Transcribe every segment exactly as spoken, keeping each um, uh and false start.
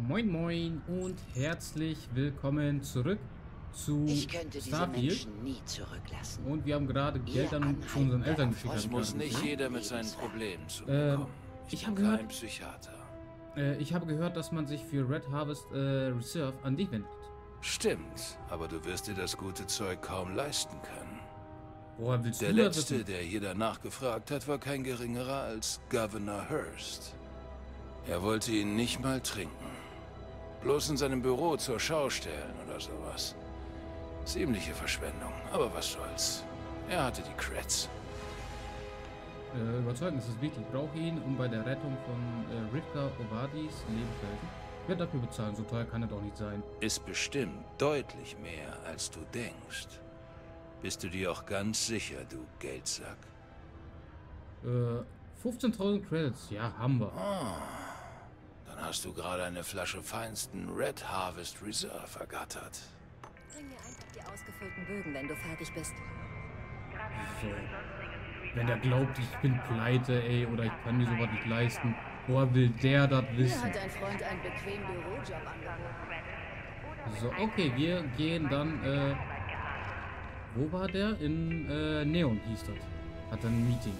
Moin Moin und herzlich willkommen zurück zu Ich könnte diese Starfield. Menschen nie zurücklassen. Und wir haben gerade Geld Ihr an zu unseren Anhalt Eltern der geschickt. Erfolg hab Es ich muss gerade nicht gesehen. jeder mit seinen Problemen zu Äh, bekommen. ich Ich hab bin gehört- kein Psychiater. Äh, ich habe gehört, dass man sich für Red Harvest äh, Reserve an dich wendet. Stimmt, aber du wirst dir das gute Zeug kaum leisten können. Woher willst Der du das Letzte, wissen? der hier danach gefragt hat, war kein geringerer als Governor Hurst. Er wollte ihn nicht mal trinken. Bloß in seinem Büro zur Schau stellen oder sowas. Ziemliche Verschwendung, aber was soll's. Er hatte die Creds. Äh, überzeugend ist es wichtig. Ich brauche ihn, um bei der Rettung von äh, Rivka Obadis Leben zu helfen. Ich werde dafür bezahlen, so teuer kann er doch nicht sein. Ist bestimmt deutlich mehr, als du denkst. Bist du dir auch ganz sicher, du Geldsack? Äh, fünfzehntausend Credits, ja, haben wir. Ah, dann hast du gerade eine Flasche feinsten Red Harvest Reserve ergattert. Bring mir einfach die ausgefüllten Bögen, wenn du fertig bist. So. Wenn er glaubt, ich bin pleite, ey, oder ich kann mir sowas nicht leisten, woher will der das Mir wissen? hat dein Freund einen bequemen Bürojob angeboten. So, okay, wir gehen dann, äh, wo war der? In, äh, Neon hieß das. Hat er ein Meeting.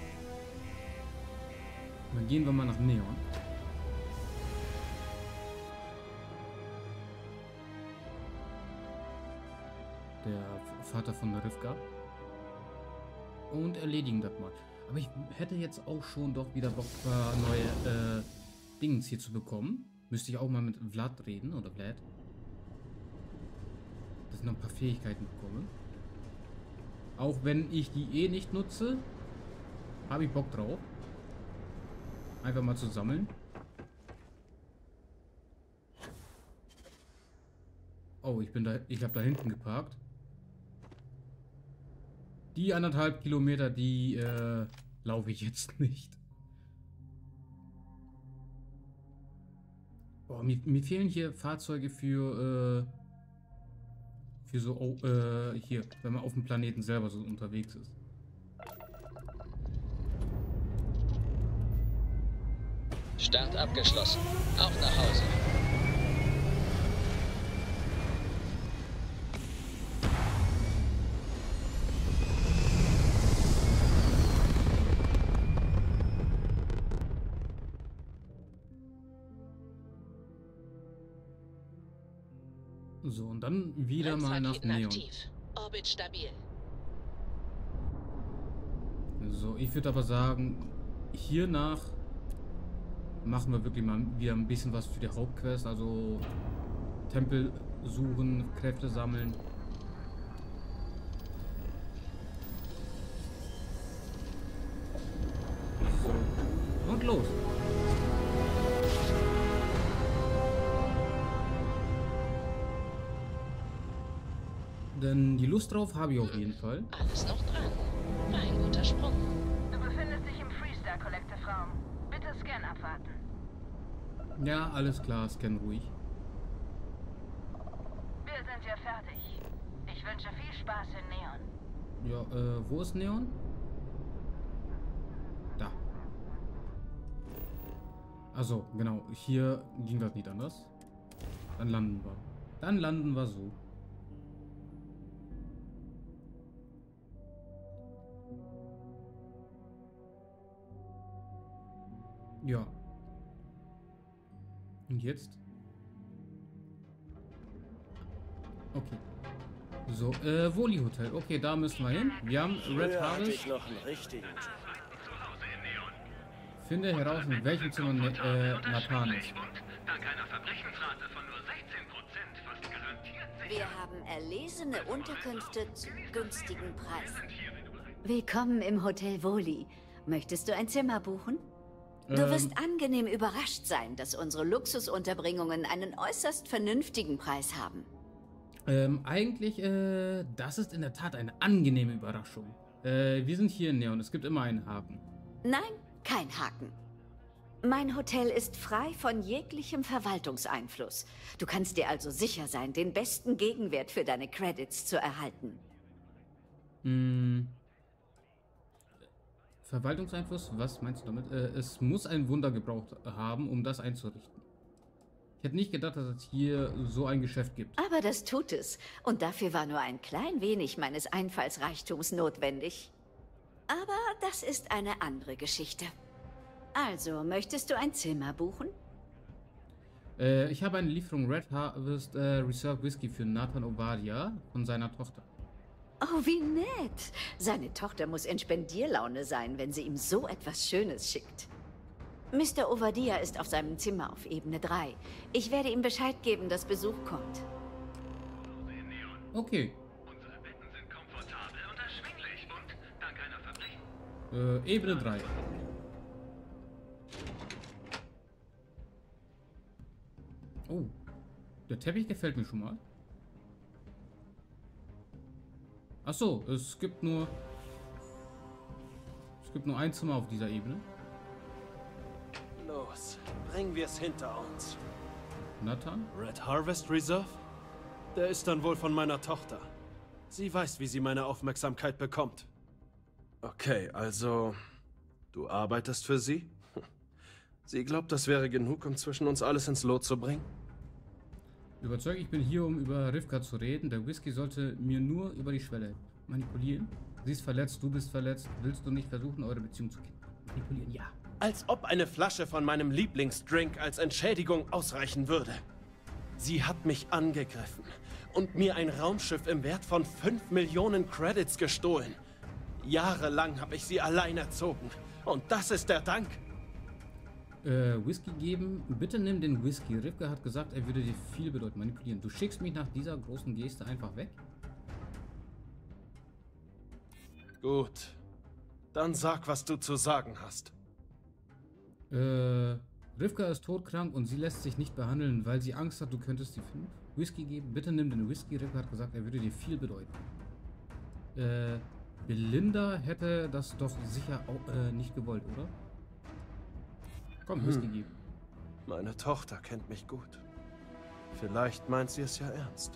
Dann gehen wir mal nach Neon. Der Vater von der Rivka. Und erledigen das mal. Aber ich hätte jetzt auch schon doch wieder Bock, ein paar neue äh, Dings hier zu bekommen. Müsste ich auch mal mit Vlad reden, oder Vlad. Dass ich noch ein paar Fähigkeiten bekomme. Auch wenn ich die eh nicht nutze, habe ich Bock drauf. Einfach mal zu sammeln. Oh, ich bin da, ich habe da hinten geparkt. Die anderthalb Kilometer, die äh, laufe ich jetzt nicht. Oh, mir, mir fehlen hier Fahrzeuge für, äh, für so, oh, äh, hier, wenn man auf dem Planeten selber so unterwegs ist. Start abgeschlossen. Auf nach Hause. So, und dann wieder mal nach Bremsraketen Neon. aktiv. Orbit stabil. So, ich würde aber sagen, hiernach machen wir wirklich mal wieder ein bisschen was für die Hauptquest. Also Tempel suchen, Kräfte sammeln. So. Und los. Denn die Lust drauf habe ich auf jeden Fall. Alles noch dran. Ein guter Sprung. Du befindest dich im Freestar Collective Raum. Bitte Scan abwarten. Ja, alles klar, scan ruhig. Wir sind ja fertig. Ich wünsche viel Spaß in Neon. Ja, äh, wo ist Neon? Da. Also, genau, hier ging das nicht anders. Dann landen wir. Dann landen wir so. Ja. Und jetzt? Okay. So, äh, Woli Hotel. Okay, da müssen wir hin. Wir haben Red Früher hatte Harvest. ich noch einen richtigen Job. Finde heraus, in welchem Zimmer ne äh, Nathan ist. Dank einer Verbrechensrate von nur sechzehn Prozent fast garantiert sicher. Wir haben erlesene Unterkünfte zu günstigen Preisen. Willkommen im Hotel Woli. Möchtest du ein Zimmer buchen? Du Ähm. wirst angenehm überrascht sein, dass unsere Luxusunterbringungen einen äußerst vernünftigen Preis haben. Ähm, eigentlich, äh, das ist in der Tat eine angenehme Überraschung. Äh, wir sind hier in Neon. Es gibt immer einen Haken. Nein, kein Haken. Mein Hotel ist frei von jeglichem Verwaltungseinfluss. Du kannst dir also sicher sein, den besten Gegenwert für deine Credits zu erhalten. Hm. Verwaltungseinfluss, was meinst du damit? Äh, es muss ein Wunder gebraucht haben, um das einzurichten. Ich hätte nicht gedacht, dass es hier so ein Geschäft gibt. Aber das tut es. Und dafür war nur ein klein wenig meines Einfallsreichtums notwendig. Aber das ist eine andere Geschichte. Also, möchtest du ein Zimmer buchen? Äh, ich habe eine Lieferung Red Harvest äh, Reserve Whisky für Nathan Ovadia von seiner Tochter. Oh, wie nett. Seine Tochter muss in Spendierlaune sein, wenn sie ihm so etwas Schönes schickt. Mister Ovadia ist auf seinem Zimmer auf Ebene drei. Ich werde ihm Bescheid geben, dass Besuch kommt. Okay. Unsere Betten sind komfortabel und erschwinglich und dank einer Fabrik. Äh, Ebene drei. Oh, der Teppich gefällt mir schon mal. Ach so, es gibt nur... Es gibt nur ein Zimmer auf dieser Ebene. Los, bringen wir es hinter uns. Nathan? Red Harvest Reserve? Der ist dann wohl von meiner Tochter. Sie weiß, wie sie meine Aufmerksamkeit bekommt. Okay, also... Du arbeitest für sie? Sie glaubt, das wäre genug, um zwischen uns alles ins Lot zu bringen? Überzeugt, ich bin hier, um über Rivka zu reden. Der Whisky sollte mir nur über die Schwelle manipulieren. Sie ist verletzt, du bist verletzt. Willst du nicht versuchen, eure Beziehung zu manipulieren? Ja. Als ob eine Flasche von meinem Lieblingsdrink als Entschädigung ausreichen würde. Sie hat mich angegriffen und mir ein Raumschiff im Wert von fünf Millionen Credits gestohlen. Jahrelang habe ich sie allein erzogen. Und das ist der Dank. Äh, Whisky geben. Bitte nimm den Whisky. Rivka hat gesagt, er würde dir viel bedeuten. Manipulieren. Du schickst mich nach dieser großen Geste einfach weg? Gut. Dann sag, was du zu sagen hast. Äh, Rivka ist todkrank und sie lässt sich nicht behandeln, weil sie Angst hat, du könntest sie finden. Whisky geben. Bitte nimm den Whisky. Rivka hat gesagt, er würde dir viel bedeuten. Äh, Belinda hätte das doch sicher auch, äh, nicht gewollt, oder? Komm, Whisky Hm. geben. Meine Tochter kennt mich gut. Vielleicht meint sie es ja ernst.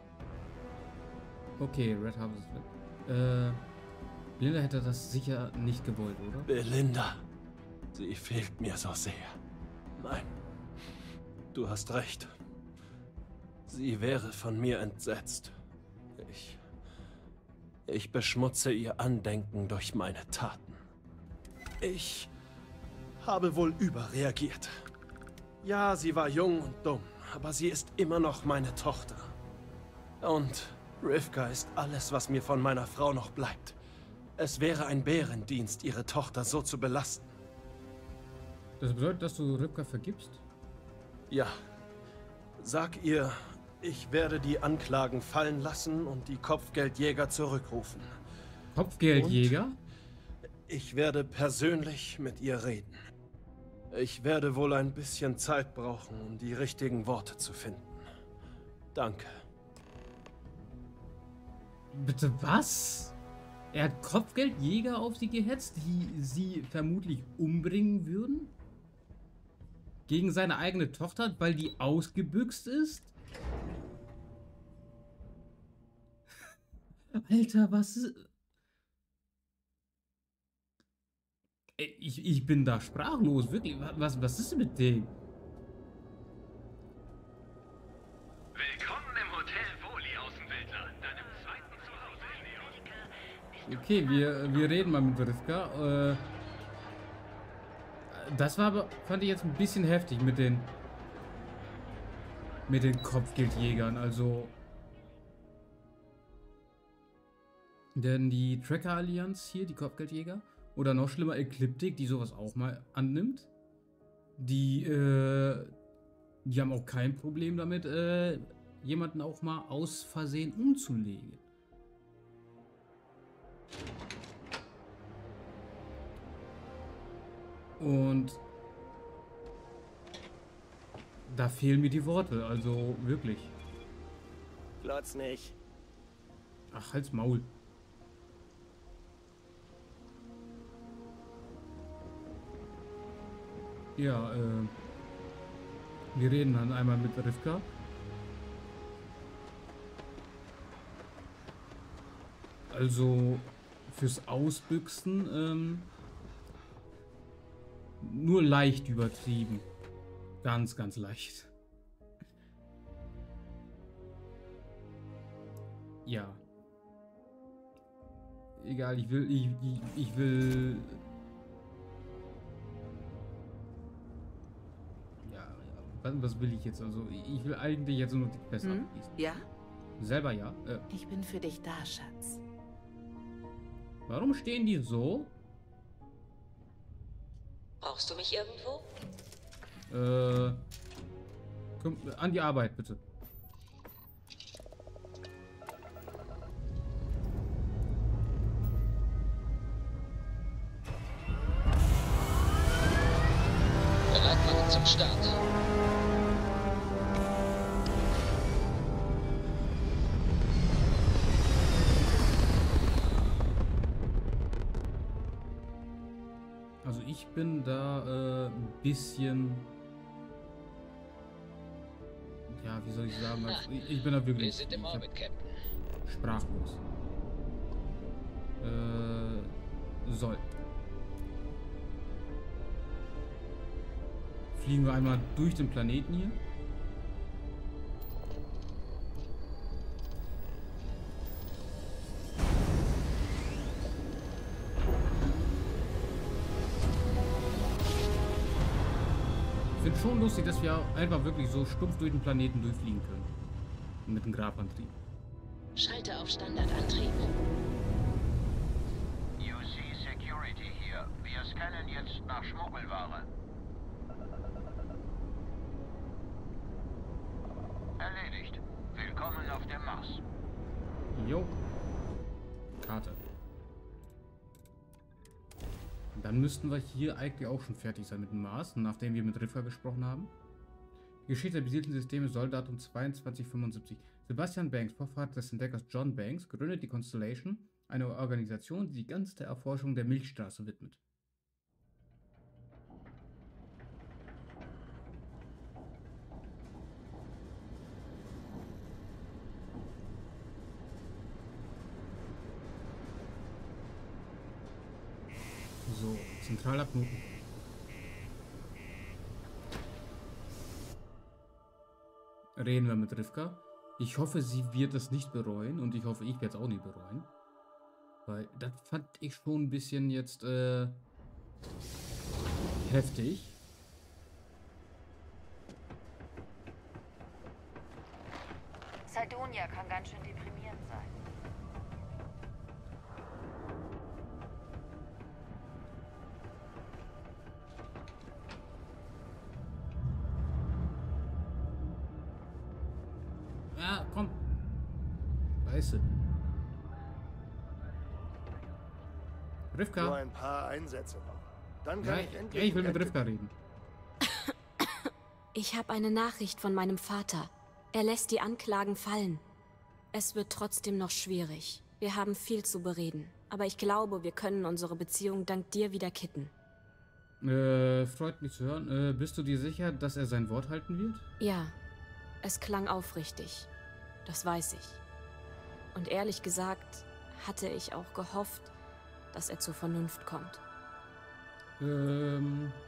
Okay, Red Harvest ist weg. Äh, Belinda hätte das sicher nicht gewollt, oder? Belinda. Sie fehlt mir so sehr. Nein. Du hast recht. Sie wäre von mir entsetzt. Ich... Ich beschmutze ihr Andenken durch meine Taten. Ich... habe wohl überreagiert. Ja, sie war jung und dumm, aber sie ist immer noch meine Tochter. Und Rivka ist alles, was mir von meiner Frau noch bleibt. Es wäre ein Bärendienst, ihre Tochter so zu belasten. Das bedeutet, dass du Rivka vergibst? Ja. Sag ihr, ich werde die Anklagen fallen lassen und die Kopfgeldjäger zurückrufen. Kopfgeldjäger? Und ich werde persönlich mit ihr reden. Ich werde wohl ein bisschen Zeit brauchen, um die richtigen Worte zu finden. Danke. Bitte was? Er hat Kopfgeldjäger auf sie gehetzt, die sie vermutlich umbringen würden? Gegen seine eigene Tochter, weil die ausgebüxt ist? Alter, was ist... Ich, ich bin da sprachlos, wirklich. Was, was ist mit dem? Willkommen im Hotel Voli, Außenweltler, deinem zweiten Zuhause, Leon. Okay, wir, wir reden mal mit Rivka. Äh, das war aber, fand ich jetzt ein bisschen heftig mit den mit den Kopfgeldjägern, also denn die Tracker-Allianz hier, die Kopfgeldjäger, oder noch schlimmer Ekliptik, die sowas auch mal annimmt, die, äh, die haben auch kein Problem damit, äh, jemanden auch mal aus Versehen umzulegen. Und da fehlen mir die Worte, also wirklich. Glotz nicht. Ach, halt's Maul. Ja, äh, wir reden dann einmal mit Rivka. Also fürs Ausbüchsen, ähm, nur leicht übertrieben. Ganz, ganz leicht. Ja. Egal, ich will, ich, ich, ich will... Ja, was, was will ich jetzt? Also, ich will eigentlich jetzt nur die Quest Hm? abschließen. Ja? Selber ja. Äh, Ich bin für dich da, Schatz. warum stehen die so? Brauchst du mich irgendwo? Äh, komm, an die Arbeit, bitte. Bereit machen zum Start. Also ich bin da äh, ein bisschen... Ja, wie soll ich sagen? Also ich, ich bin da wirklich... Wir sind im ich hab- Orbit, Captain. Sprachlos. Äh, soll. Fliegen wir einmal durch den Planeten hier. Ich finde schon lustig, dass wir einfach wirklich so stumpf durch den Planeten durchfliegen können. Mit dem Grabantrieb. Schalte auf Standardantrieb. U C Security hier. Wir scannen jetzt nach Schmuggelware. Erledigt. Willkommen auf dem Mars. Jo. Karte. Dann müssten wir hier eigentlich auch schon fertig sein mit dem Mars, nachdem wir mit Rifka gesprochen haben. Die Geschichte der besiedelten Systeme soll Datum zweiundzwanzig fünfundsiebzig. Sebastian Banks, Vorvater des Entdeckers John Banks, gründet die Constellation, eine Organisation, die sich ganz der Erforschung der Milchstraße widmet. So, zentraler Knoten. Reden wir mit Rifka. Ich hoffe, sie wird es nicht bereuen und ich hoffe, ich werde es auch nicht bereuen. Weil das fand ich schon ein bisschen jetzt äh, heftig. Cydonia kann ganz schön deprimierend sein. Ja, komm. Scheiße. Nur Rifka. ein paar Einsätze noch. Dann Ja, kann ich ja, endlich... ich will mit Rifka reden. Ich habe eine Nachricht von meinem Vater. Er lässt die Anklagen fallen. Es wird trotzdem noch schwierig. Wir haben viel zu bereden. Aber ich glaube, wir können unsere Beziehung dank dir wieder kitten. Äh, freut mich zu hören. Äh, bist du dir sicher, dass er sein Wort halten wird? Ja, es klang aufrichtig. Das weiß ich. Und ehrlich gesagt, hatte ich auch gehofft, dass er zur Vernunft kommt. Ähm...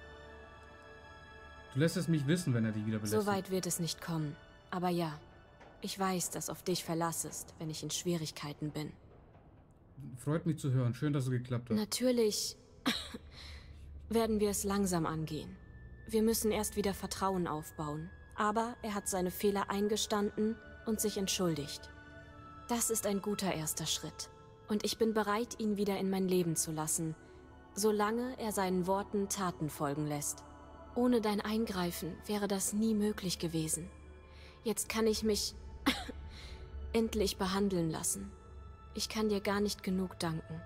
Du lässt es mich wissen, wenn er dich wieder belästigt. So weit wird es nicht kommen. Aber ja, ich weiß, dass auf dich Verlass ist, wenn ich in Schwierigkeiten bin. Freut mich zu hören. Schön, dass es geklappt hat. Natürlich werden wir es langsam angehen. Wir müssen erst wieder Vertrauen aufbauen. Aber er hat seine Fehler eingestanden und sich entschuldigt. Das ist ein guter erster Schritt. Und ich bin bereit, ihn wieder in mein Leben zu lassen, solange er seinen Worten Taten folgen lässt. Ohne dein Eingreifen wäre das nie möglich gewesen. Jetzt kann ich mich endlich behandeln lassen. Ich kann dir gar nicht genug danken.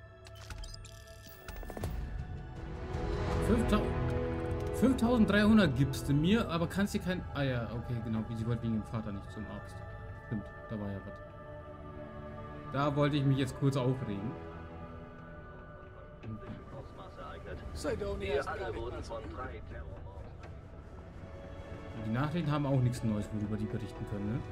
fünftausenddreihundert gibst du mir, aber kannst dir kein... Ah ja, okay, genau. Sie wollte wegen dem Vater nicht zum Arzt. Stimmt, da war ja was. Da wollte ich mich jetzt kurz aufregen. Cydonia alle wurden von drei Terrormorden. Die Nachrichten haben auch nichts Neues, worüber die berichten können, ne?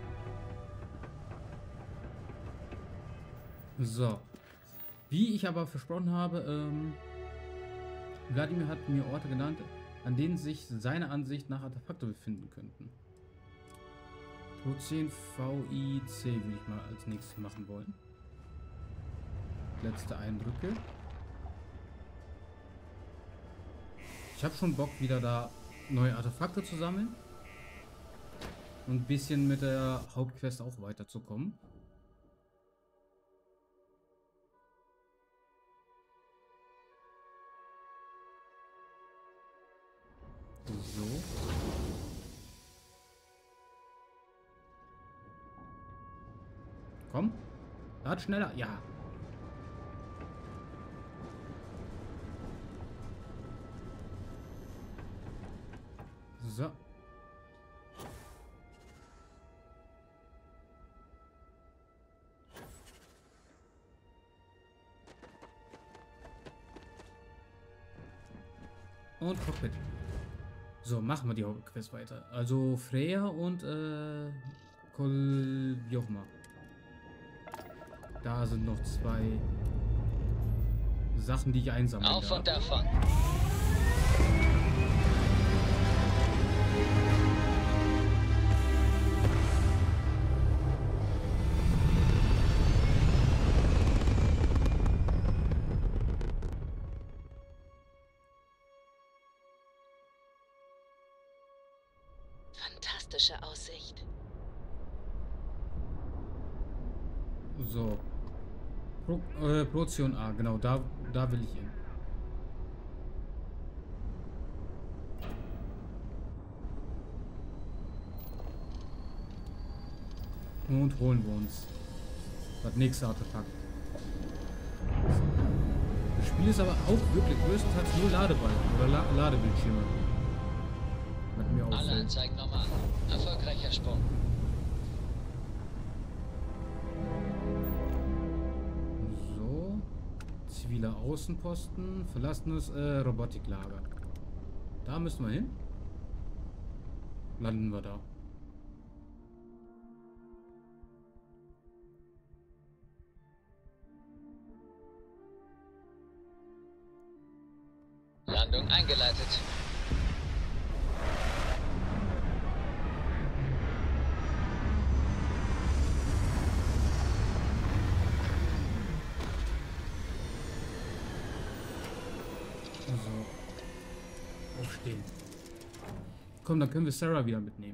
So. Wie ich aber versprochen habe, ähm, Wladimir hat mir Orte genannt, an denen sich seiner Ansicht nach Artefakte befinden könnten. Pro zehn V I C würde ich mal als nächstes machen wollen. Letzte Eindrücke. Ich habe schon Bock, wieder da neue Artefakte zu sammeln. Und ein bisschen mit der Hauptquest auch weiterzukommen. So. Komm. Lad schneller. Ja. So. Und Cockpit. So, machen wir die Hauptquest weiter. Also Freya und äh, Kol... wie auch immer. Da sind noch zwei Sachen, die ich einsammeln Auf darf. und davon. Fantastische Aussicht. So. Pro, äh, Prozion A, genau, da, da will ich hin. Und holen wir uns das nächste Artefakt. Das Spiel ist aber auch wirklich größtenteils nur Ladebalken oder La Ladebildschirme. Hat mir auch Alle Anzeigen normal. Erfolgreicher Sprung. So. Ziviler Außenposten. Verlassenes äh, Robotiklager. Da müssen wir hin. Landen wir da. Landung eingeleitet. So. Aufstehen. Komm, dann können wir Sarah wieder mitnehmen.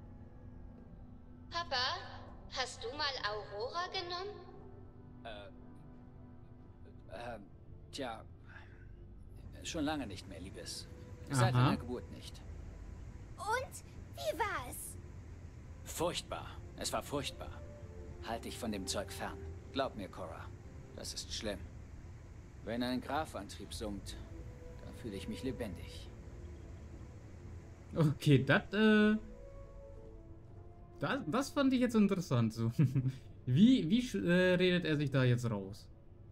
Papa, hast du mal Aurora genommen? Äh, äh, tja, schon lange nicht mehr, Liebes. Seit Aha. meiner Geburt nicht. Und? Wie war es? Furchtbar. Es war furchtbar. Halt dich von dem Zeug fern. Glaub mir, Cora. Das ist schlimm. Wenn ein Grafantrieb summt, dann fühle ich mich lebendig. Okay, das, äh... Das, das fand ich jetzt interessant, so. Wie, wie äh, redet er sich da jetzt raus?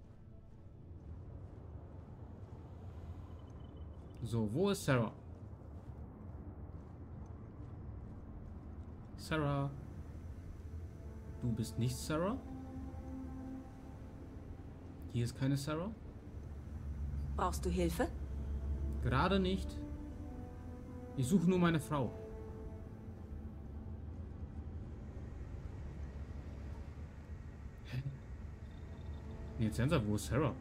So, wo ist Sarah? Sarah? Du bist nicht Sarah? Hier ist keine Sarah? Brauchst du Hilfe? Gerade nicht. Ich suche nur meine Frau. Hä? Nee, jetzt Sensor, wo ist Sarah?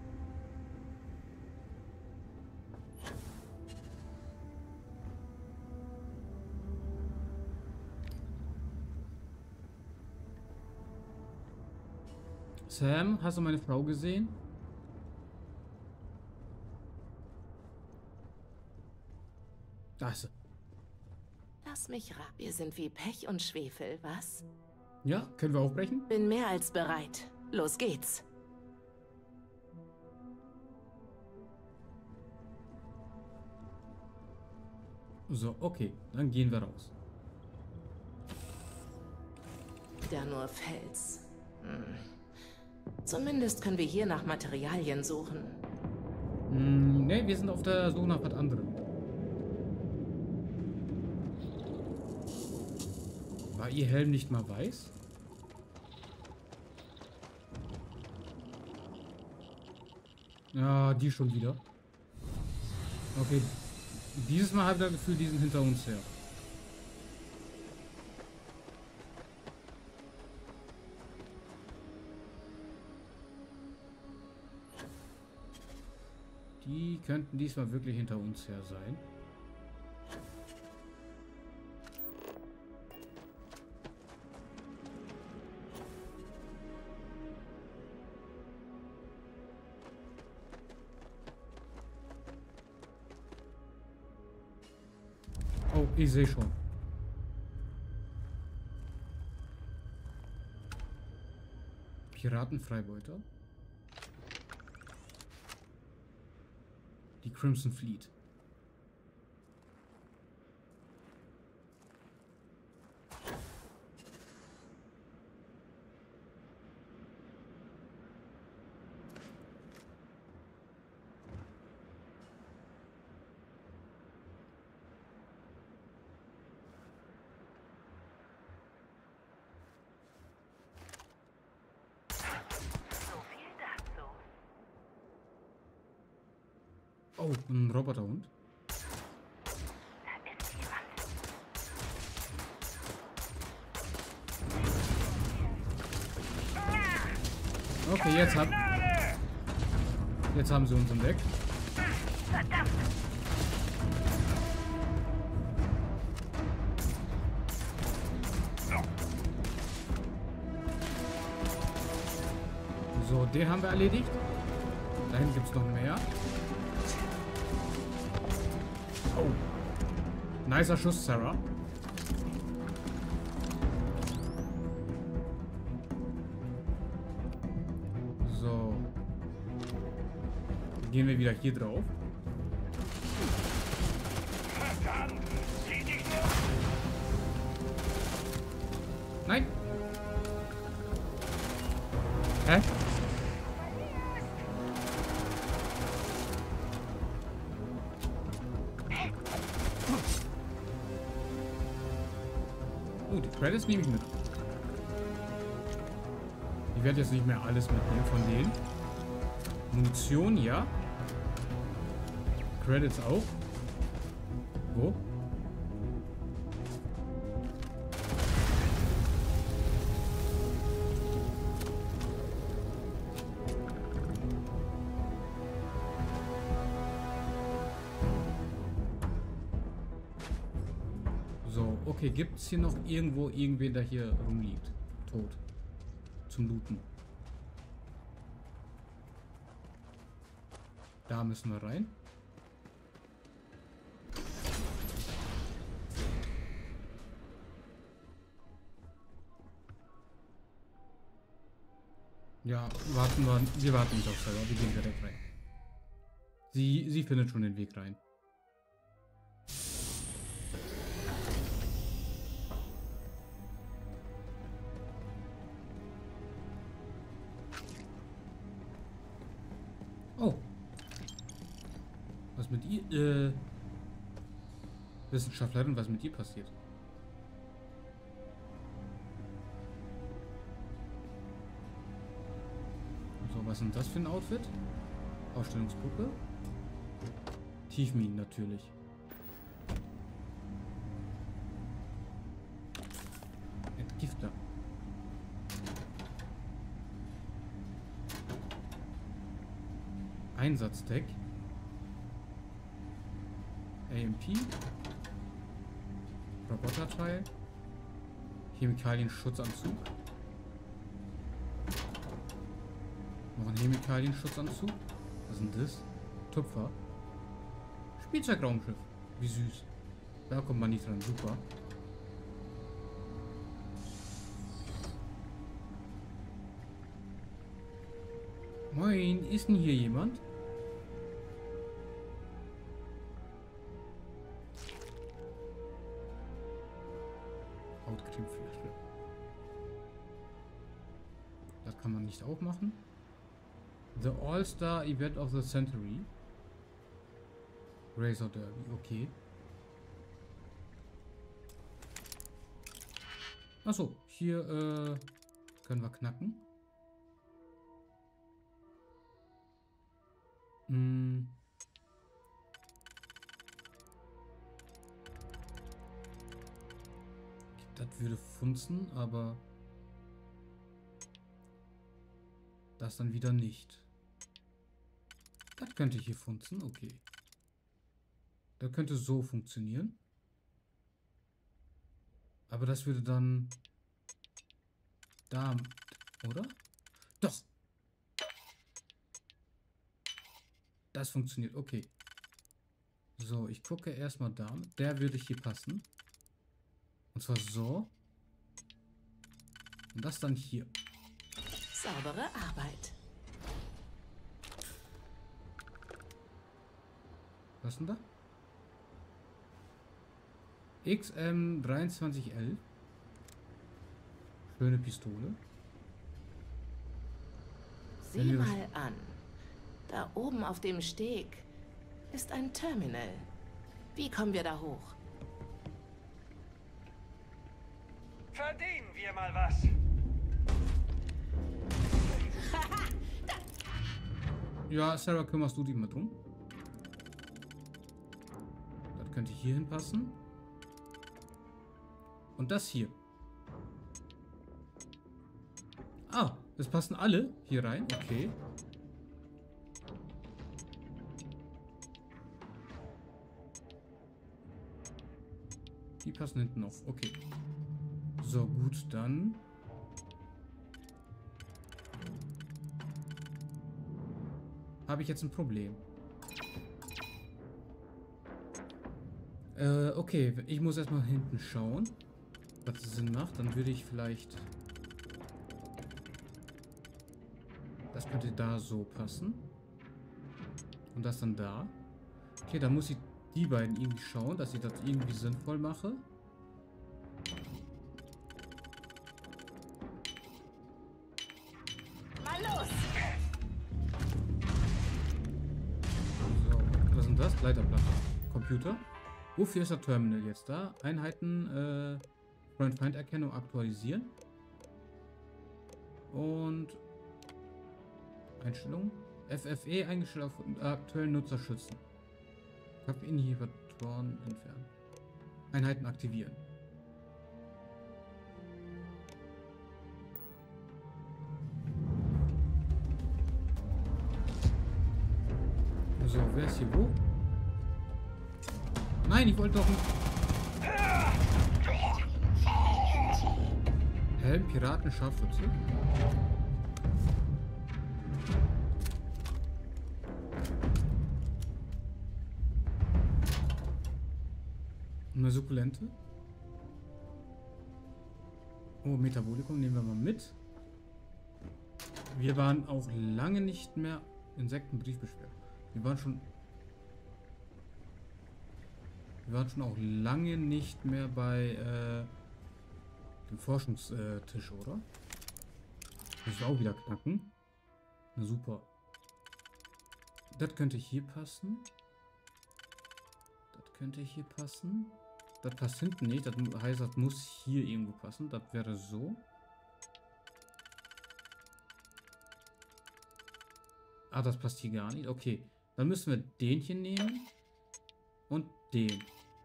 Sam, hast du meine Frau gesehen? Da ist sie. Lass mich raten. Wir sind wie Pech und Schwefel, was? Ja, können wir aufbrechen? Bin mehr als bereit. Los geht's. So, okay, dann gehen wir raus. Wieder nur Fels. Hm. Zumindest können wir hier nach Materialien suchen. Hm, ne, wir sind auf der Suche nach was anderem. War ihr Helm nicht mal weiß? Ja, die schon wieder. Okay. Dieses Mal habe ich das Gefühl, die sind hinter uns her. Die könnten diesmal wirklich hinter uns her sein. Oh, ich sehe schon. Piratenfreibeuter. Die Crimson Fleet. Oh, ein Roboterhund. Okay, jetzt haben... Jetzt haben sie uns entdeckt. Verdammt! So, den haben wir erledigt. Da hinten gibt es noch mehr. Oh. Nicer Schuss, Sarah. So. Gehen wir wieder hier drauf. Nein. Hä? Oh, die Credits nehme ich mit. Ich werde jetzt nicht mehr alles mitnehmen von denen. Munition, ja. Credits auch. Wo? So, okay, gibt es hier noch irgendwo irgendwen, der hier rumliegt? Tot. Zum Looten. Da müssen wir rein. Ja, warten wir, wir warten nicht auf Sarah, wir gehen direkt rein. Sie, sie findet schon den Weg rein. Oh. Was mit ihr, äh, Wissenschaftlerin, was mit ihr passiert? So, was ist denn das für ein Outfit? Ausstellungspuppe. Tiefminen natürlich. Entgifter. Einsatzdeck. A M P. Roboterteil. Chemikalien-Schutzanzug. Noch ein Chemikalien-Schutzanzug. Was ist denn das? Tupfer. Spielzeugraumschiff. Wie süß. Da kommt man nicht dran. Super. Moin, ist denn hier jemand? Hautcremeflasche. Das kann man nicht aufmachen. The All-Star Event of the Century. Razor Derby, okay. Achso, hier äh, können wir knacken. Hm. Das würde funzen, aber das dann wieder nicht. Das könnte hier funzen, okay. Das könnte so funktionieren. Aber das würde dann da, oder? Doch. Das funktioniert, okay. So, ich gucke erstmal da. Der würde hier passen. Und zwar so. Und das dann hier. Saubere Arbeit. Was denn da? X M dreiundzwanzig L. Schöne Pistole. Sieh mal an. Da oben auf dem Steg ist ein Terminal. Wie kommen wir da hoch? Verdienen wir mal was. Ja, Sarah, kümmerst du dich mal drum? Das könnte hier hinpassen. Und das hier. Ah, es passen alle hier rein. Okay. Die passen hinten noch. Okay. So, gut, dann. Habe ich jetzt ein Problem. Äh, okay. Ich muss erstmal hinten schauen, was Sinn macht. Dann würde ich vielleicht... Das könnte da so passen. Und das dann da. Okay, dann muss ich die beiden irgendwie schauen, dass ich das irgendwie sinnvoll mache. Mal los! So, was ist denn das? Leiterplatte. Computer. Wofür ist das Terminal jetzt da? Einheiten, äh, Freund-Feind-Erkennung aktualisieren. Und Einstellungen. F F E eingestellt auf aktuellen Nutzer schützen. Inhibitoren entfernen. Einheiten aktivieren. So, wer ist hier wo? Nein, ich wollte doch nicht. Helm, Piraten, Scharfschütze. Eine Sukkulente. Oh, Metabolikum nehmen wir mal mit. Wir waren auch lange nicht mehr Insektenbriefbeschwer. Wir waren schon... Wir waren schon auch lange nicht mehr bei äh, dem Forschungstisch, oder? Das wir auch wieder knacken. Na super. Das könnte hier passen. Das könnte hier passen. Das passt hinten nicht. Das heißt, das muss hier irgendwo passen. Das wäre so. Ah, das passt hier gar nicht. Okay. Dann müssen wir den hier nehmen. Und den.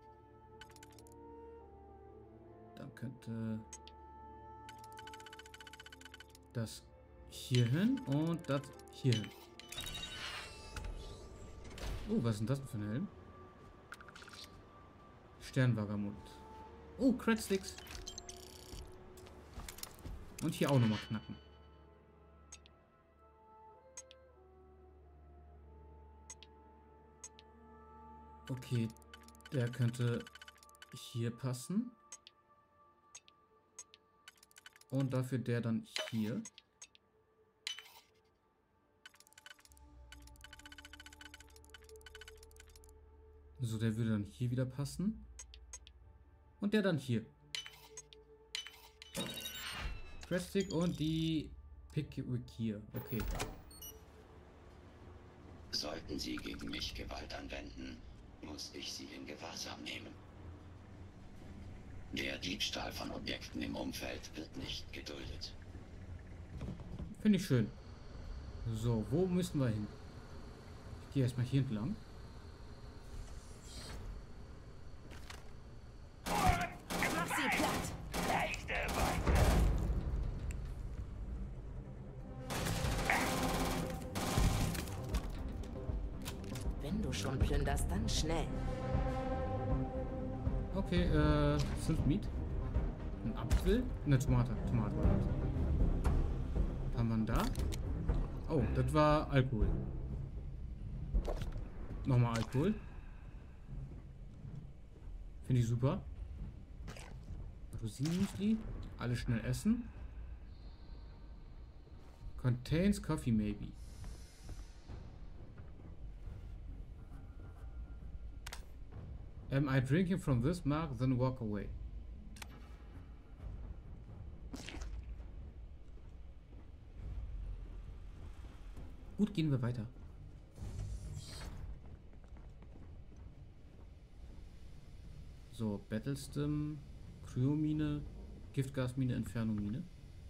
Dann könnte das hier hin und das hier hin. Oh, was ist denn das für ein Helm? Sternvagamund. Oh, Cradsticks. Und hier auch nochmal knacken. Okay, der könnte hier passen. Und dafür der dann hier. So, der würde dann hier wieder passen. Und der dann hier. Cradstic und die Pickwick hier. Okay. Sollten Sie gegen mich Gewalt anwenden, muss ich Sie in Gewahrsam nehmen. Der Diebstahl von Objekten im Umfeld wird nicht geduldet. Finde ich schön. So, wo müssen wir hin? Ich gehe erstmal hier entlang. Mach sie platt! schön das dann schnell. Okay, äh, Sylph Meat. Ein Apfel. Eine Tomate. Tomate war das. Was haben wir denn da? Oh, das war Alkohol. Nochmal Alkohol. Finde ich super. Rosinenmüsli. Alles schnell essen. Contains coffee maybe. Am I drinking from this mug, then walk away? Gut, gehen wir weiter. So, Battlestem, Kryomine, Giftgasmine, Infernomine.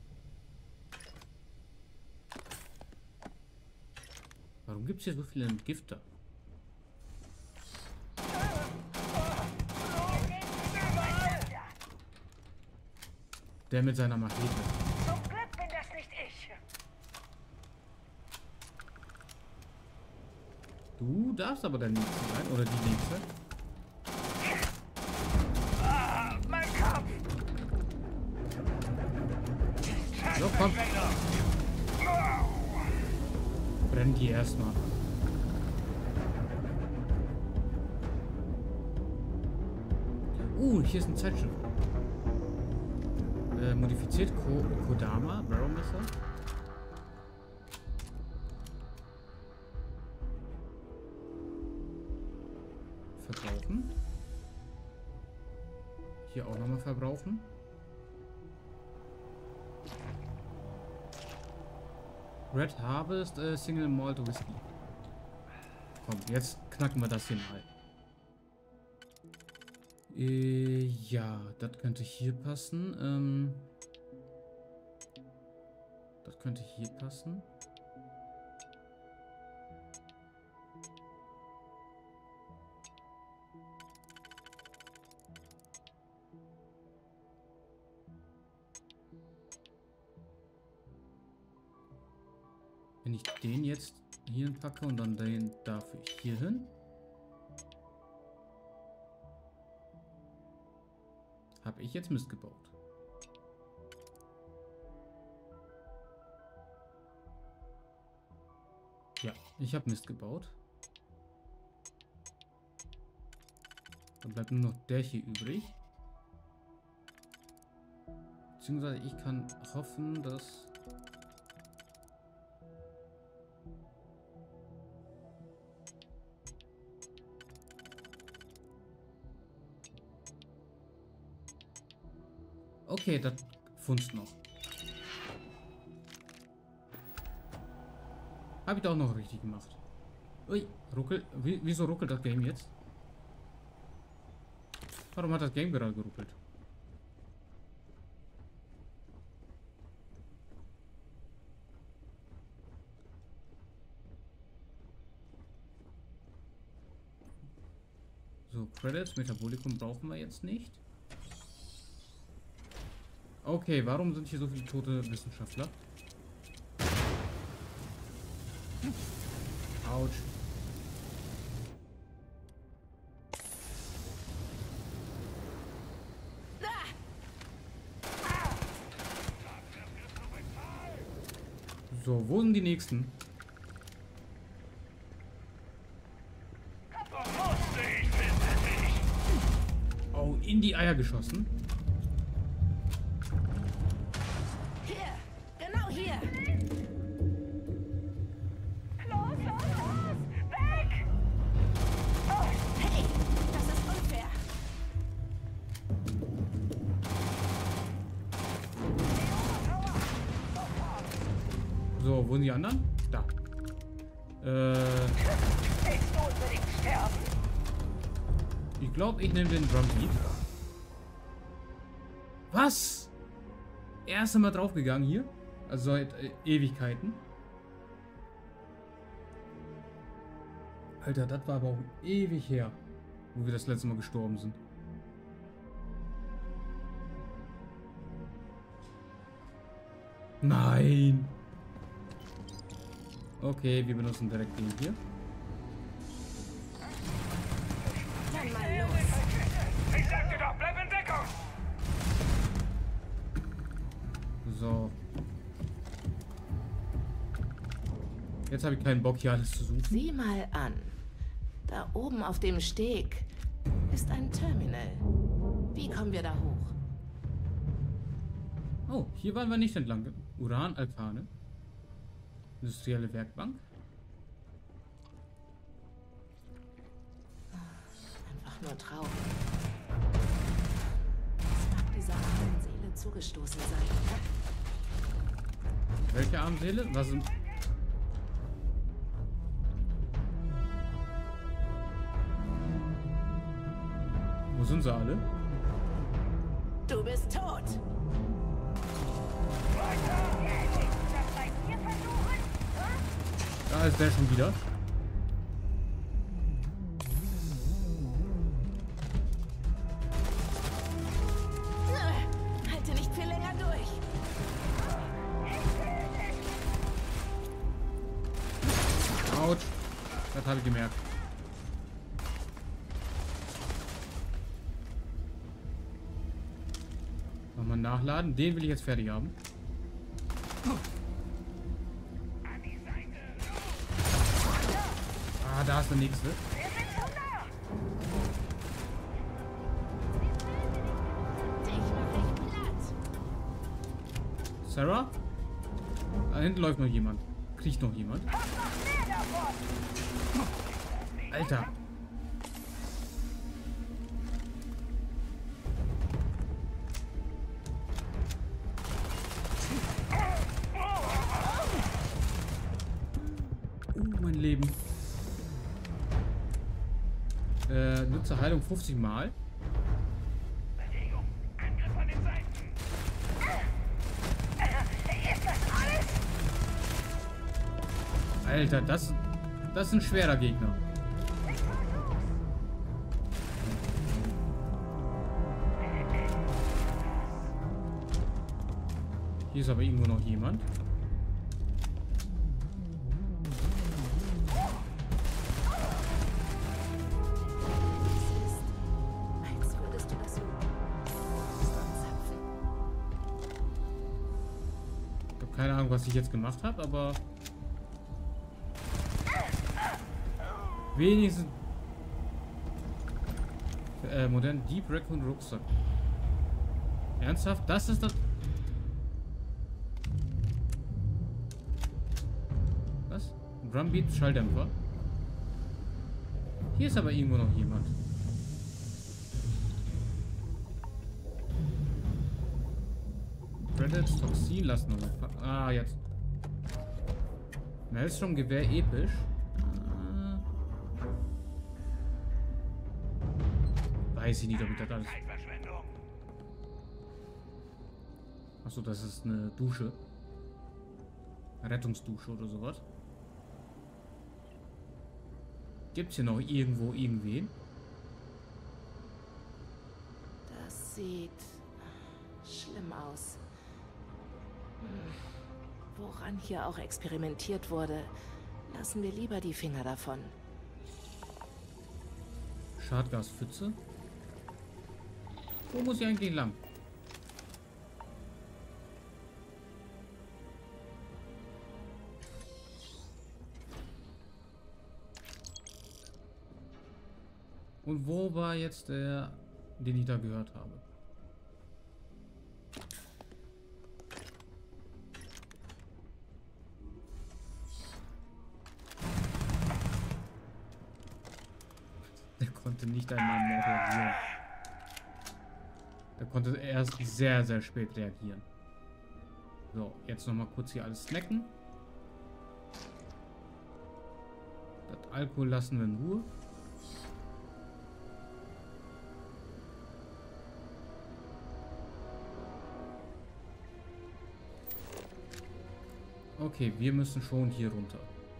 Warum gibt es hier so viele Entgifter? Der mit seiner Machete. Zum Glück bin das nicht ich. Du darfst aber der Nächste sein, oder die Nächste. Ah, mein Kopf! So, komm. Brenn die erstmal. Uh, hier ist ein Zeitschiff. Äh, modifiziert Ko Kodama, Barrowmesser. Verbrauchen. Hier auch nochmal verbrauchen. Red Harvest äh, Single Malt Whisky. Komm, jetzt knacken wir das hier mal. Äh, ja, das könnte hier passen. Ähm, das könnte hier passen. Wenn ich den jetzt hier packe und dann den dafür hier hin. Habe ich jetzt Mist gebaut. Ja, ich habe Mist gebaut. Dann bleibt nur noch der hier übrig. Beziehungsweise ich kann hoffen, dass... Okay, das funzt noch. Habe ich da auch noch richtig gemacht. Ui, ruckelt. Wieso ruckelt das Game jetzt? Warum hat das Game gerade geruckelt? So, Credits, Metabolikum brauchen wir jetzt nicht. Okay, warum sind hier so viele tote Wissenschaftler? Autsch. So, wo sind die nächsten? Oh, in die Eier geschossen. So, wo sind die anderen? Da. Äh. Ich glaube, ich nehme den Drumbeat. Was? Er ist immer draufgegangen hier. Also seit äh, Ewigkeiten. Alter, das war aber auch ewig her, wo wir das letzte Mal gestorben sind. Nein. Okay, wir benutzen direkt den hier. So. Jetzt habe ich keinen Bock, hier alles zu suchen. Sieh mal an. Da oben auf dem Steg ist ein Terminal. Wie kommen wir da hoch? Oh, hier waren wir nicht entlang. Uran-Alkane. Industrielle Werkbank. Einfach nur traurig. Was mag dieser armen Seele zugestoßen sein? Welche Armseele? Was sind... Wo sind sie alle? Du bist tot! Da ist der schon wieder. Halte nicht viel länger durch. Autsch. Das habe ich gemerkt. Nochmal nachladen. Den will ich jetzt fertig haben. Ah, da ist der nächste. Sarah? Da hinten läuft noch jemand. Kriegt noch jemand. Alter. Uh, mein Leben. Äh, nutze Heilung fünfzig Mal. Bewegung. Angriff von den Seiten. Ist das alles? Alter, das, das ist ein schwerer Gegner. Hier ist aber irgendwo noch jemand. Keine Ahnung, was ich jetzt gemacht habe, aber wenigstens äh, modern Deep Raccoon Rucksack. Ernsthaft? Das ist das? Was? Drumbeat Schalldämpfer. Hier ist aber irgendwo noch jemand. Credits, Toxin lassen wir mal. Ah, jetzt. Maelstrom Gewehr episch. Ah. Weiß ich nicht, ob ich das alles. Achso, das ist eine Dusche. Rettungsdusche oder sowas. Gibt's hier noch irgendwo irgendwen? Das sieht schlimm aus. Woran hier auch experimentiert wurde, lassen wir lieber die Finger davon. Schadgaspfütze. Wo muss ich eigentlich lang? Und wo war jetzt der, den ich da gehört habe? Der konnte nicht einmal mehr reagieren. Der konnte erst sehr, sehr spät reagieren. So, jetzt noch mal kurz hier alles snacken. Das Alkohol lassen wir in Ruhe. Okay, wir müssen schon hier runter.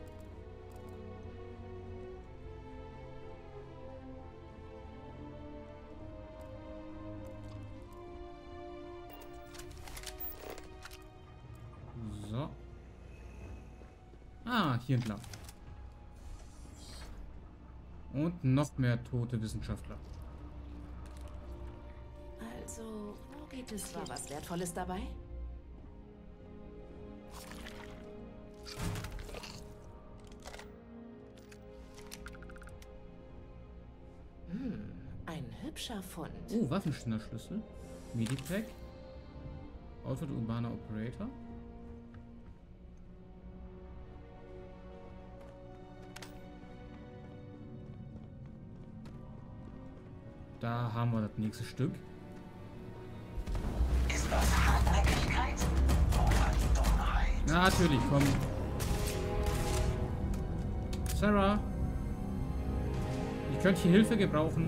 So. Ah, hier entlang. Und noch mehr tote Wissenschaftler. Also, wo geht es? War was Wertvolles dabei? hübscher Fund. Oh, Waffenschnellschlüssel. Medipack. Outfit urbaner Operator. Da haben wir das nächste Stück. Ist das Hartnäckigkeit oder Dummheit? Na, natürlich, komm. Sarah. Ich könnte hier Hilfe gebrauchen.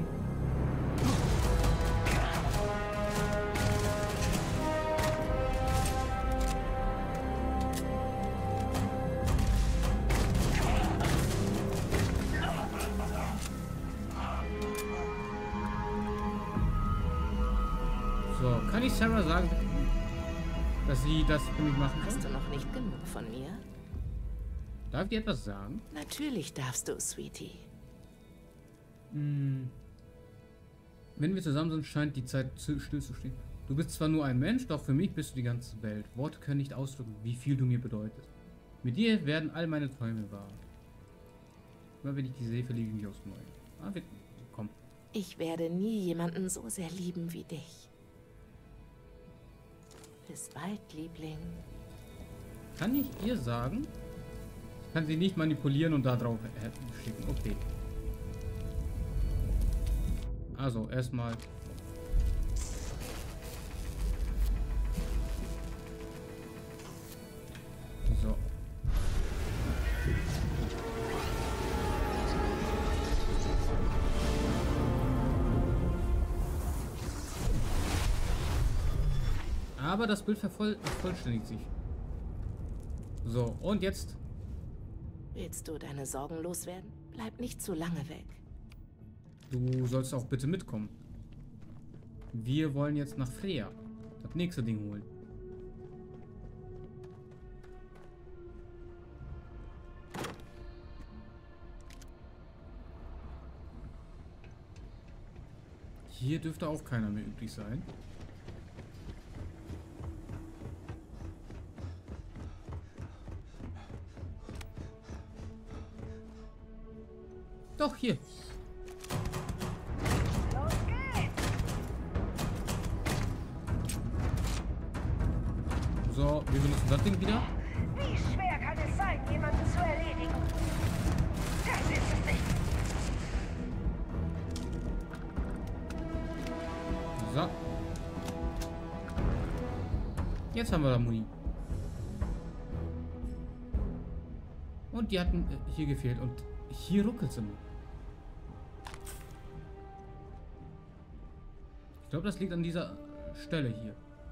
So, kann ich Sarah sagen, dass sie das für mich machen kann? Hast du noch nicht genug von mir? Darf ich dir etwas sagen? Natürlich darfst du, Sweetie. Hm. Wenn wir zusammen sind, scheint die Zeit stillzustehen. Du bist zwar nur ein Mensch, doch für mich bist du die ganze Welt. Worte können nicht ausdrücken, wie viel du mir bedeutest. Mit dir werden all meine Träume wahr. Immer wenn ich die sehe, verliebe ich mich aufs Neue. Ah, wir, komm. Ich werde nie jemanden so sehr lieben wie dich. Bis bald, Liebling. Kann ich ihr sagen? Ich kann sie nicht manipulieren und da drauf schicken. Okay. Also, erstmal. So. Aber das Bild vervoll vervollständigt sich. So, und jetzt? Willst du deine Sorgen loswerden? Bleib nicht zu lange weg. Du sollst auch bitte mitkommen. Wir wollen jetzt nach Freya. Das nächste Ding holen. Hier dürfte auch keiner mehr übrig sein. Doch, hier. So, wir benutzen das Ding wieder. Wie schwer kann es sein, jemanden zu erledigen? Das ist es nicht. So. Jetzt haben wir da Muni. Und die hatten äh, hier gefehlt. Und hier ruckelt es immer. Ich glaube, das liegt an dieser Stelle hier.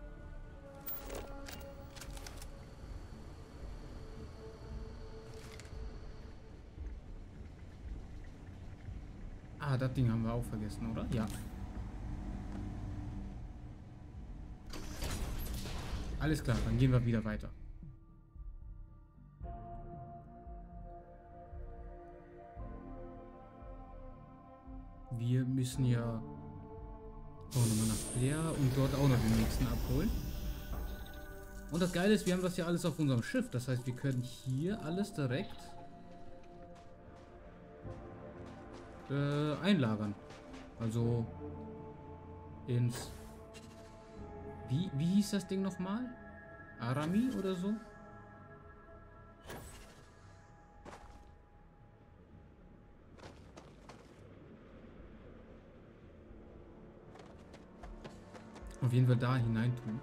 Ah, das Ding haben wir auch vergessen, oder? Ja. Alles klar, dann gehen wir wieder weiter. Wir müssen ja auch nochmal nach Freya und dort auch noch den nächsten abholen. Und das Geile ist, wir haben das ja alles auf unserem Schiff. Das heißt, wir können hier alles direkt äh, einlagern. Also ins... Wie, wie hieß das Ding nochmal? Arami oder so? Auf jeden Fall da hinein tun.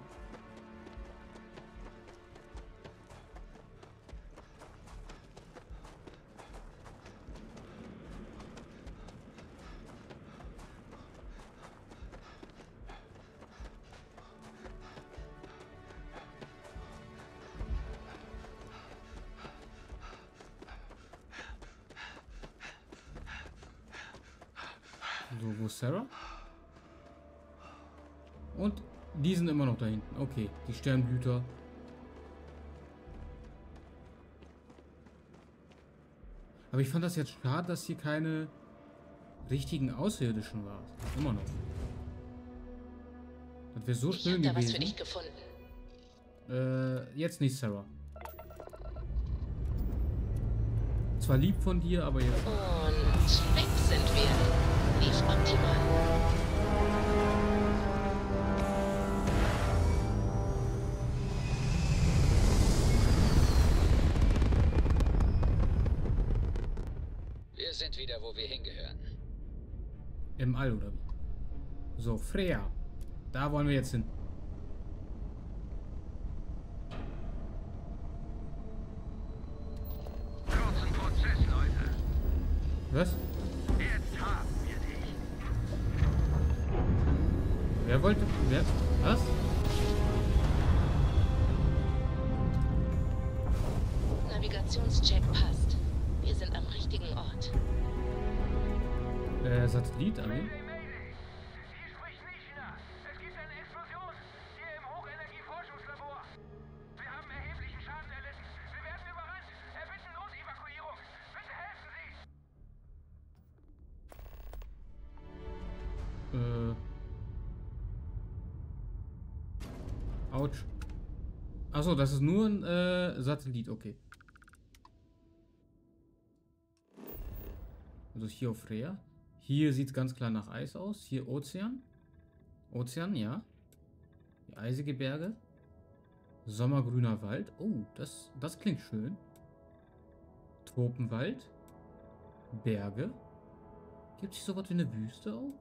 So, wo ist Sarah? Und die sind immer noch da hinten. Okay, die Sternblüter. Aber ich fand das jetzt schade, dass hier keine richtigen Außerirdischen waren. Immer noch. Das wäre so schön gewesen. Ich hab da was für dich gefunden. Äh, jetzt nicht, Sarah. Zwar lieb von dir, aber jetzt... Und weg sind wir. Lief optimal. sind wieder, wo wir hingehören. Im All, oder wie? So, Freya. Da wollen wir jetzt hin. Kurzen Prozess, Leute. Was? Jetzt haben wir dich. Wer wollte... Wer... Was? Navigationscheck passt. Wir sind am richtigen Ort. Äh, Satellit an. Hier spricht Nishina. Es gibt eine Explosion hier im Hochenergieforschungslabor. Wir haben erheblichen Schaden erlitten. Wir werden überrannt. Erbitten Notevakuierung. Bitte helfen Sie! Äh. Autsch. Achso, das ist nur ein äh, Satellit, okay. Also hier auf Freya. Hier sieht es ganz klar nach Eis aus. Hier Ozean. Ozean, ja. Die eisige Berge. Sommergrüner Wald. Oh, das, das klingt schön. Tropenwald. Berge. Gibt es hier sowas wie eine Wüste auch?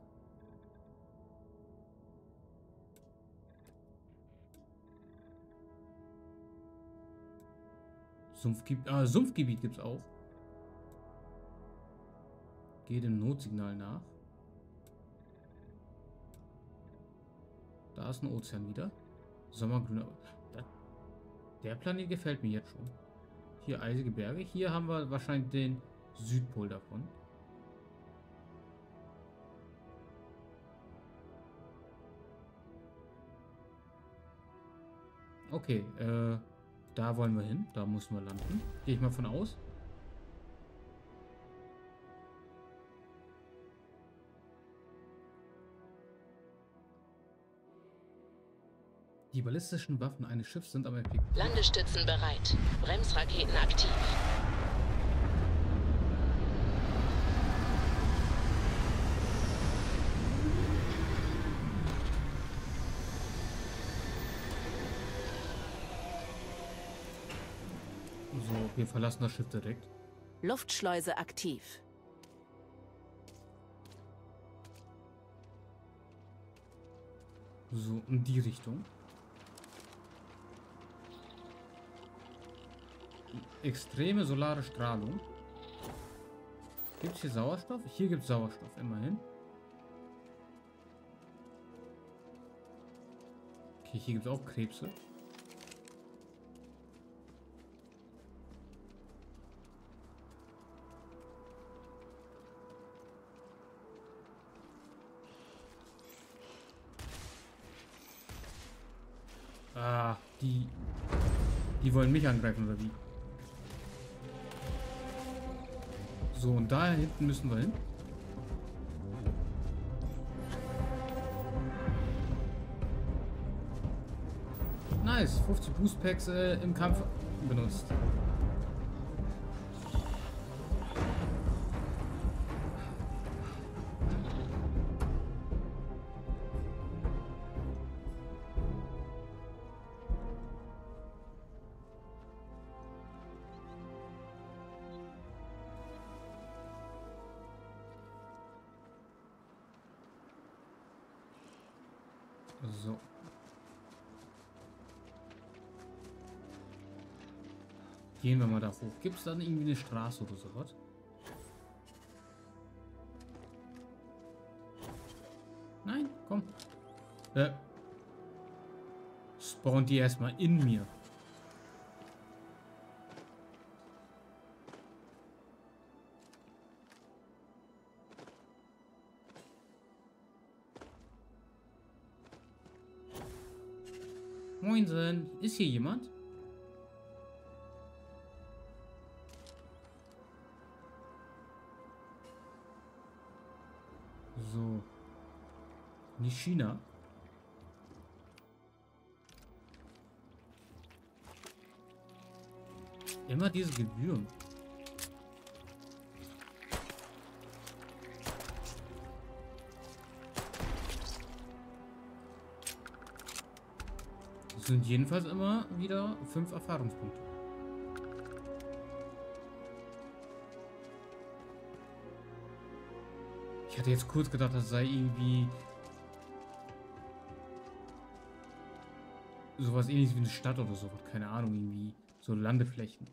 Sumpfgebiet, ah, Sumpfgebiet gibt es auch. Gehe dem Notsignal nach. Da ist ein Ozean wieder. Sommergrüner. Der Planet gefällt mir jetzt schon. Hier eisige Berge. Hier haben wir wahrscheinlich den Südpol davon. Okay, äh, da wollen wir hin. Da müssen wir landen. Gehe ich mal von aus. Die ballistischen Waffen eines Schiffs sind am effektivsten. Landestützen bereit. Bremsraketen aktiv. So, wir verlassen das Schiff direkt. Luftschleuse aktiv. So, in die Richtung. Extreme solare Strahlung. Gibt es hier Sauerstoff? Hier gibt es Sauerstoff, immerhin. Okay, hier gibt es auch Krebse. Ah, die... Die wollen mich angreifen, oder wie? So, und da hinten müssen wir hin. Nice, fünfzig Boost Packs äh, im Kampf benutzt. So. Gehen wir mal da hoch. Gibt es dann irgendwie eine Straße oder sowas? Nein, komm. Äh. Spawnt die erstmal in mir. Moinsen, ist hier jemand? So. Nishina. Immer diese Gebühren. Das sind jedenfalls immer wieder fünf Erfahrungspunkte. hatte jetzt kurz gedacht, das sei irgendwie sowas ähnliches wie eine Stadt oder sowas. Keine Ahnung, irgendwie so Landeflächen.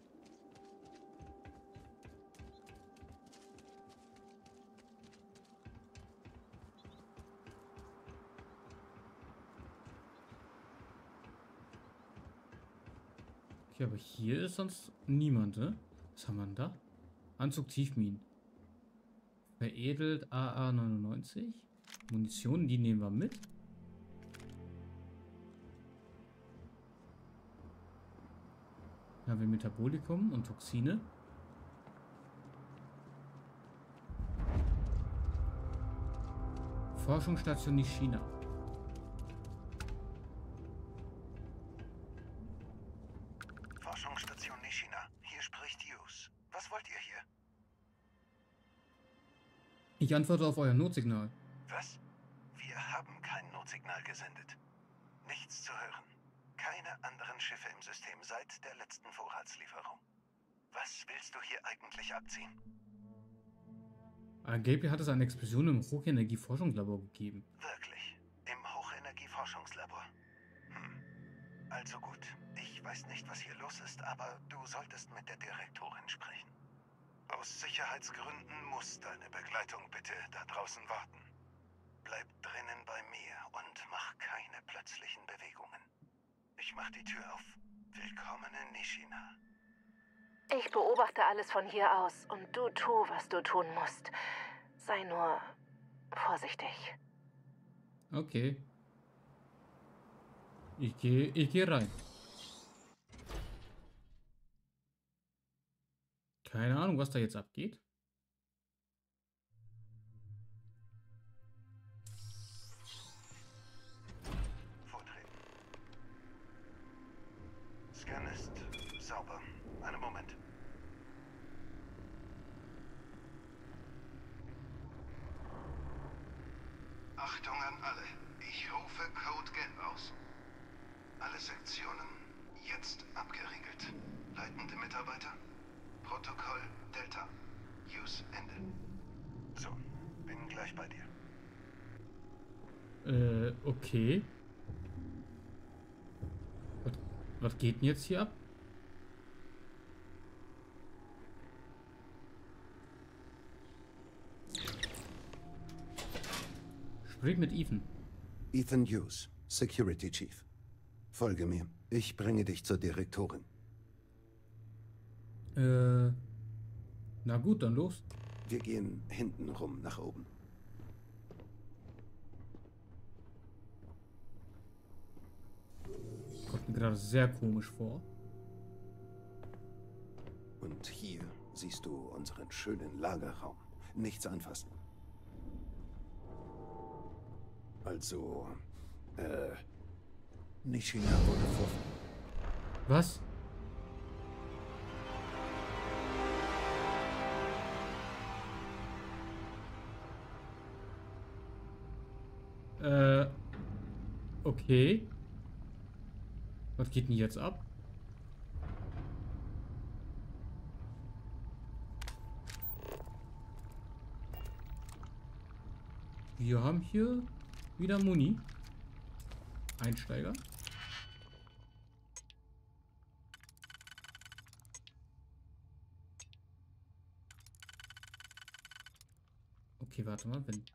Okay, aber hier ist sonst niemand, ne? Was haben wir denn da? Anzug Tiefminen. Veredelt A A neunundneunzig. Munition, die nehmen wir mit. Hier haben wir Metabolikum und Toxine. Forschungsstation Nishina. Forschungsstation Nishina. Hier spricht Hughes. Was wollt ihr hier? Ich antworte auf euer Notsignal. Was? Wir haben kein Notsignal gesendet. Nichts zu hören. Keine anderen Schiffe im System seit der letzten Vorratslieferung. Was willst du hier eigentlich abziehen? Angeblich hat es eine Explosion im Hochenergieforschungslabor gegeben. Wirklich? Im Hochenergieforschungslabor? Hm. Also gut. Ich weiß nicht, was hier los ist, aber du solltest mit der Direktorin sprechen. Aus Sicherheitsgründen muss deine Begleitung bitte da draußen warten. Bleib drinnen bei mir und mach keine plötzlichen Bewegungen. Ich mach die Tür auf. Willkommen in Nishina. Ich beobachte alles von hier aus und du tu, was du tun musst. Sei nur vorsichtig. Okay. Ich gehe ich geh rein. Keine Ahnung, was da jetzt abgeht. Vortreten. Scan ist sauber. Einen Moment. Achtung an alle. Ich rufe Code Gelb aus. Alle Sektionen jetzt abgeriegelt. Leitende Mitarbeiter. Protokoll Delta. Use Ende. So, bin gleich bei dir. Äh, okay. Was, was geht denn jetzt hier ab? Sprich mit Ethan. Ethan Hughes, Security Chief. Folge mir. Ich bringe dich zur Direktorin. Äh, na gut, dann los. Wir gehen hinten rum nach oben. Kommt mir gerade sehr komisch vor. Und hier siehst du unseren schönen Lagerraum. Nichts anfassen. Also, äh, Nishina wurde vor... Was? Äh, okay. Was geht denn jetzt ab? Wir haben hier wieder Muni. Einsteiger. Okay, warte mal, wenn...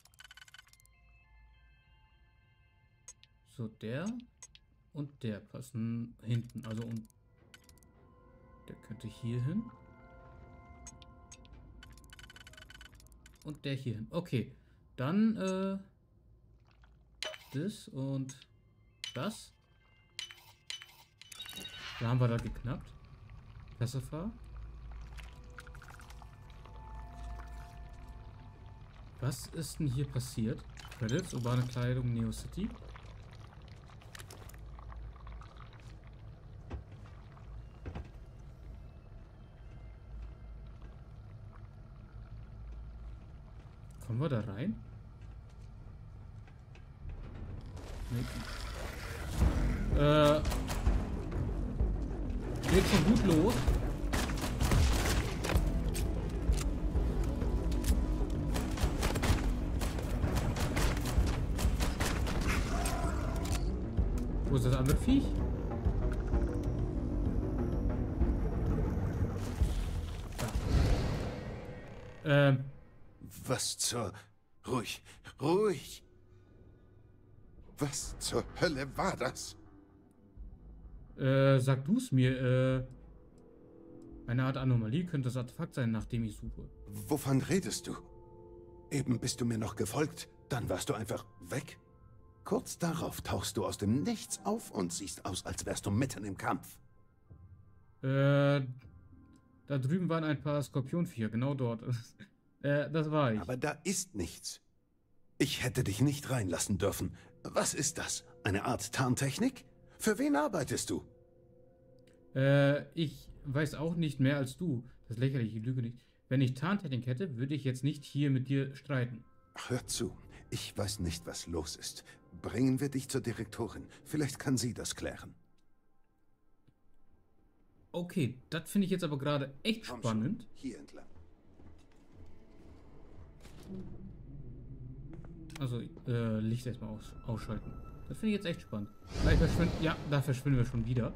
So, der und der passen hinten. Also, und der könnte hier hin. Und der hier hin. Okay, dann, äh... das und das. Da haben wir da geknappt. Pacifier. Was ist denn hier passiert? Credits, urbane Kleidung, Neo City. Kommen wir da rein? Nee. Äh. Geht schon gut los. andere Viech. Ja. Ähm. Was zur... Ruhig, ruhig. Was zur Hölle war das? Äh, sag du's mir, äh... Eine Art Anomalie könnte das Artefakt sein, nach dem ich suche. Wovon redest du? Eben bist du mir noch gefolgt, dann warst du einfach weg. Kurz darauf tauchst du aus dem Nichts auf und siehst aus, als wärst du mitten im Kampf. Äh, da drüben waren ein paar Skorpionviecher, genau dort. äh, das war ich. Aber da ist nichts. Ich hätte dich nicht reinlassen dürfen. Was ist das? Eine Art Tarntechnik? Für wen arbeitest du? Äh, ich weiß auch nicht mehr als du. Das ist lächerlich, ich lüge nicht. Wenn ich Tarntechnik hätte, würde ich jetzt nicht hier mit dir streiten. Hör zu, ich weiß nicht, was los ist. Bringen wir dich zur Direktorin. Vielleicht kann sie das klären. Okay, das finde ich jetzt aber gerade echt Komm spannend. schon, hier entlang. Also, äh, Licht erstmal aus, ausschalten. Das finde ich jetzt echt spannend. Gleich verschwinden. Ja, da verschwinden wir schon wieder.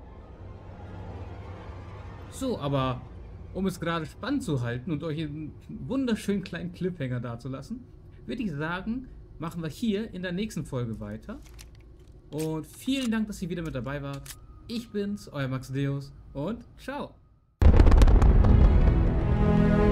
So, aber um es gerade spannend zu halten und euch einen wunderschönen kleinen Cliffhanger dazulassen, würde ich sagen, machen wir hier in der nächsten Folge weiter. Und vielen Dank, dass ihr wieder mit dabei wart. Ich bin's, euer Max Deus und ciao.